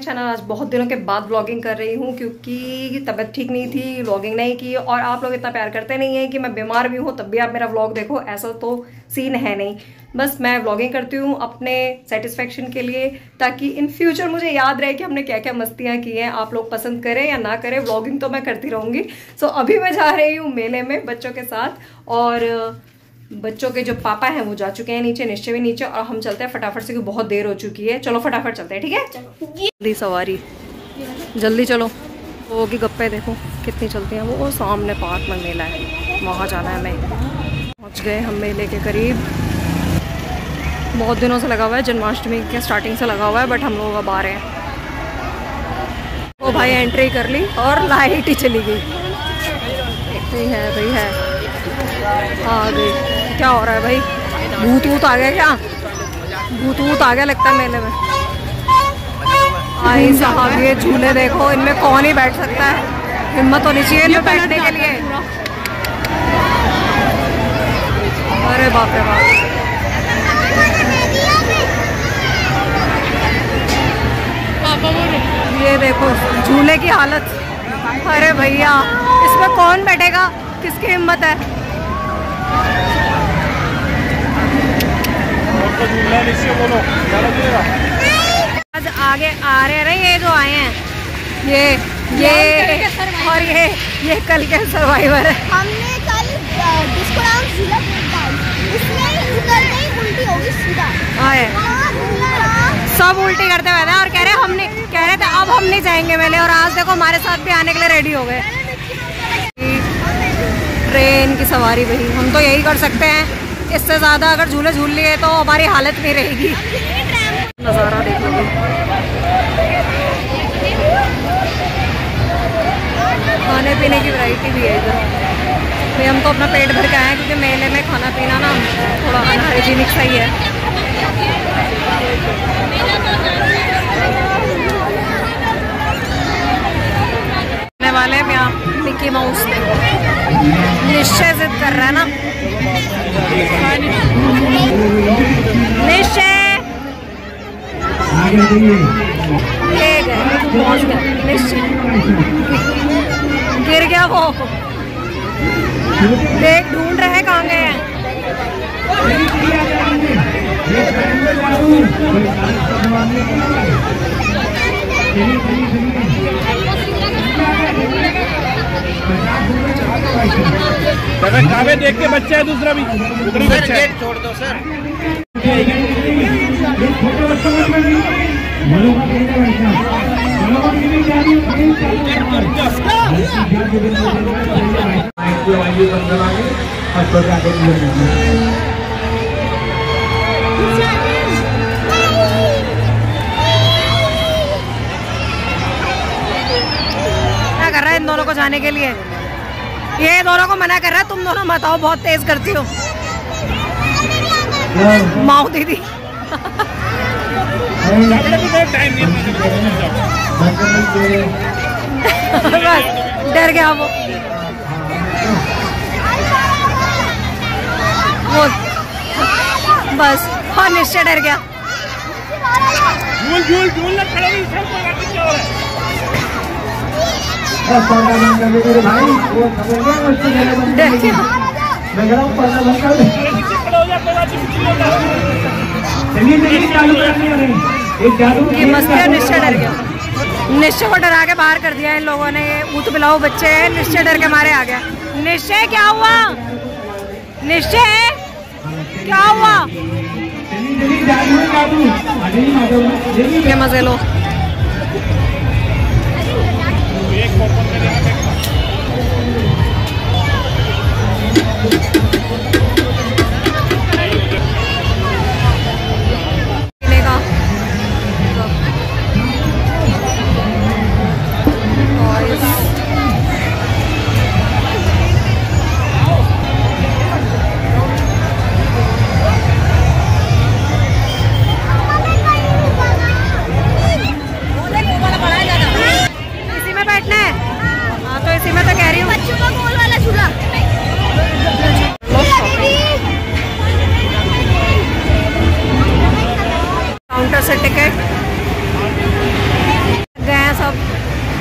Channel. आज बहुत दिनों के बाद व्लॉगिंग कर रही हूँ क्योंकि तबीयत ठीक नहीं थी, व्लॉगिंग नहीं की। और आप लोग इतना प्यार करते नहीं हैं कि मैं बीमार भी हूँ तब भी आप मेरा व्लॉग देखो, ऐसा तो सीन है नहीं। बस मैं व्लॉगिंग करती हूँ अपने सेटिस्फेक्शन के लिए, ताकि इन फ्यूचर मुझे याद रहे कि हमने क्या क्या मस्तियाँ की हैं। आप लोग पसंद करें या ना करें, व्लॉगिंग तो मैं करती रहूँगी। सो अभी मैं जा रही हूँ मेले में बच्चों के साथ, और बच्चों के जो पापा हैं वो जा चुके हैं नीचे, निश्चय भी नीचे, और हम चलते हैं फटाफट से क्योंकि बहुत देर हो चुकी है। चलो फटाफट चलते हैं, ठीक है? जल्दी सवारी, जल्दी चलो। वो की गप्पे देखो कितनी चलती हैं। वो सामने पार्क में मेला है, वहाँ जाना है हमें। पहुँच गए हम मेले के करीब। बहुत दिनों से लगा हुआ है, जन्माष्टमी के स्टार्टिंग से लगा हुआ है, बट हम लोग अब आ रहे हैं। वो भाई एंट्री कर ली और लाइट ही चली गई। है भाई, है आ गई। क्या हो रहा है भाई? भूत वूत आ गया क्या? भूत वूत आ गया लगता है मेले में। भाई साहब ये झूले देखो, इनमें कौन ही बैठ सकता है? हिम्मत होनी चाहिए इनमें बैठने के लिए। अरे बाप रे बाप, ये देखो झूले की हालत। अरे भैया इसमें कौन बैठेगा? किसकी हिम्मत है? आज आगे आ रहे ये जो आए हैं, ये और ये कल के सर्वाइवर है। हमने कल जिसको नाम झूला बोलता है, उसमें उतरते ही उल्टी होगी सीधा। सब उल्टी करते हुए थे और कह रहे थे अब हम नहीं जाएंगे मेले, और आज देखो हमारे साथ भी आने के लिए रेडी हो गए। ट्रेन की सवारी भाई, हम तो यही कर सकते हैं। इससे ज़्यादा अगर झूले झूल लिए तो हमारी हालत नहीं रहेगी। नज़ारा देख लो, खाने पीने की वैरायटी भी है इधर। भाई हम तो अपना पेट भर के आए हैं क्योंकि मेले में खाना पीना ना थोड़ा अनहाइजीनिक सा ही है। वाले में यहाँ मिकी माउस निश्चय जिद कर रहा है ना। निश्चय पहुंच गया, निश्चय गिर गया वो। देख ढूंढ रहे कहाँ गए हैं। कावे देख के बच्चा है, दूसरा भी बच्चा है। छोड़ दो सर। क्या कर रहा है इन दोनों को जाने के लिए? ये दोनों को मना कर रहा है, तुम दोनों मत आओ, बहुत तेज करती हो। माओ दीदी बस डर गया वो बस, और निश्चय डर गया। ये मस्ती, निश्चय डर गया। निश्चय को डरा के बाहर कर दिया इन लोगों ने। ये भूत बिलाऊ बच्चे हैं, निश्चय डर के मारे आ गया। निश्चय क्या हुआ? निश्चय क्या हुआ? ये मजे लो।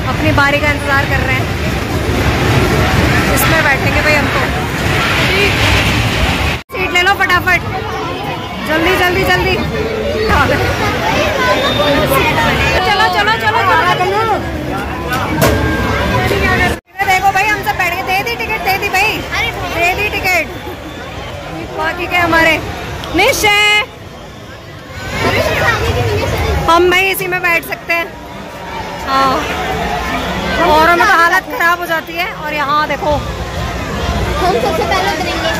अपनी बारी का इंतज़ार कर रहे हैं। इसमें बैठेंगे भाई हमको। सीट ले लो फटाफट, जल्दी जल्दी जल्दी। चलो चलो चलो चलो। देखो भाई हम सब बैठ गए। दे दी टिकट, दे दी भाई, दे दी टिकट। बाकी के हमारे निश्चय हम भाई इसी में बैठ सकते हैं। हाँ, और हमें तो हालत खराब हो जाती है। और यहाँ देखो हम सबसे पहले उतरेंगे।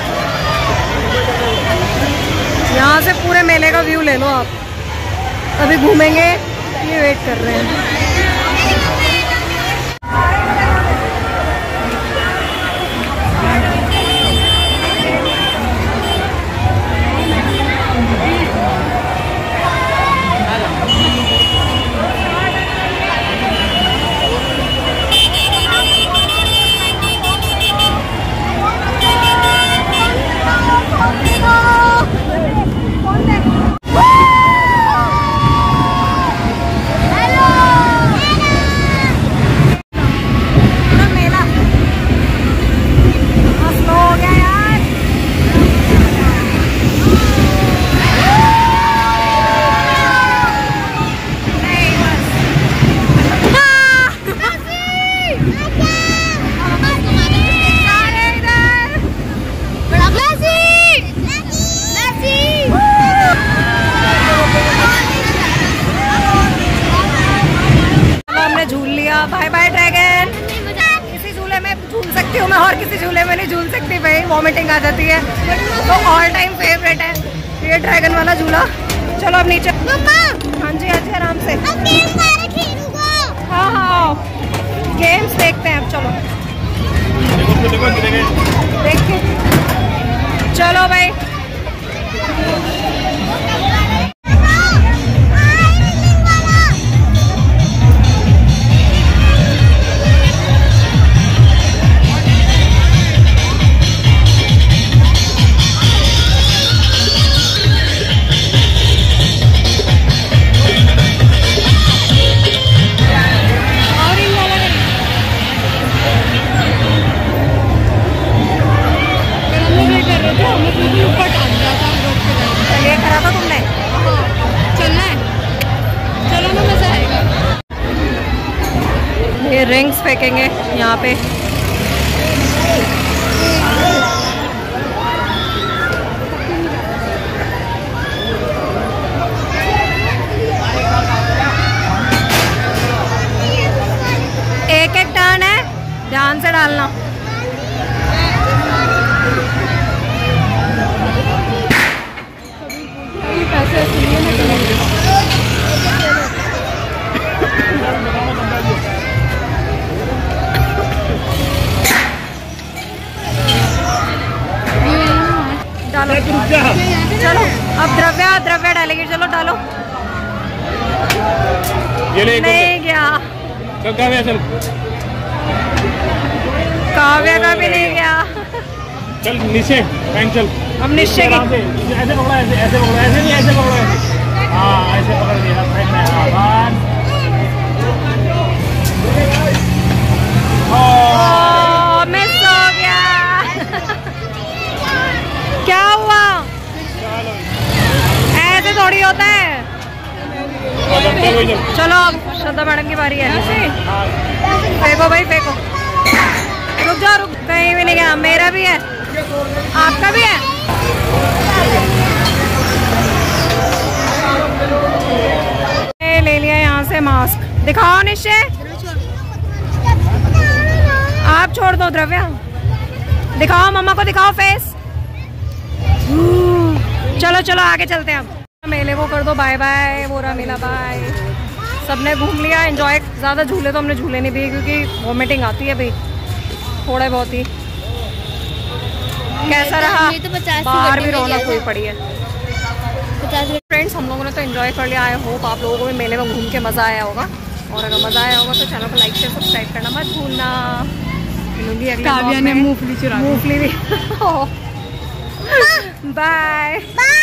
यहाँ से पूरे मेले का व्यू ले लो आप। अभी घूमेंगे, ये वेट कर रहे हैं। Bye bye dragon. किसी झूले में झूल सकती हूँ मैं, और किसी झूले में नहीं झूल सकती भाई, वॉमिटिंग आ जाती है। तो ऑल टाइम फेवरेट है ये ड्रैगन वाला झूला। चलो अब नीचे। हाँ जी हाँ जी, आराम से। हाँ हाँ, गेम्स देखते हैं अब। चलो देखिए, चलो भाई। ये रिंग्स फेंकेंगे यहाँ पे। एक एक टर्न है, ध्यान से डालना। डालो, चलो अब द्रव्या डालेगी। चलो डालो। ये ले, नहीं गया। चल काव्या, चल काव्या का भी नहीं गया। चल नीचे बैंक, चल अब निश्चय की। ऐसे पकड़ा, ऐसे पकड़ा, ऐसे नहीं, ऐसे पकड़ा, ऐसे। हाँ ऐसे पकड़ दिया, साइड में। मिस हो गया। क्या हुआ? ऐसे थोड़ी होता है। चलो अब श्रद्धा मैडम की बारी है। फेंको भाई फेंको। रुक जाओ, रुक, कहीं भी नहीं गया। मेरा भी है, आपका भी है। ले लिया यहाँ से मास्क। दिखाओ निश्चय। आप छोड़ दो द्रव्या। दिखाओ मम्मा को, दिखाओ फेस। चलो चलो आगे चलते हैं अब। मेले को कर दो बाय बाय। बोरा मेला बाय। सबने घूम लिया, एंजॉय। ज़्यादा झूले तो हमने झूले नहीं दिए क्योंकि वॉमिटिंग आती है भाई, थोड़ा बहुत ही। कैसा रहा? बाहर भी रौनक हुई पड़ी है। फ्रेंड्स हम लोगों ने तो एंजॉय कर लिया। आई होप आप लोगों को भी मेले में घूम के मज़ा आया होगा। और अगर मज़ा आया होगा तो चैनल को लाइक शेयर सब्सक्राइब करना मत भूलना। काव्या ने मूंगफली भी। Bye bye.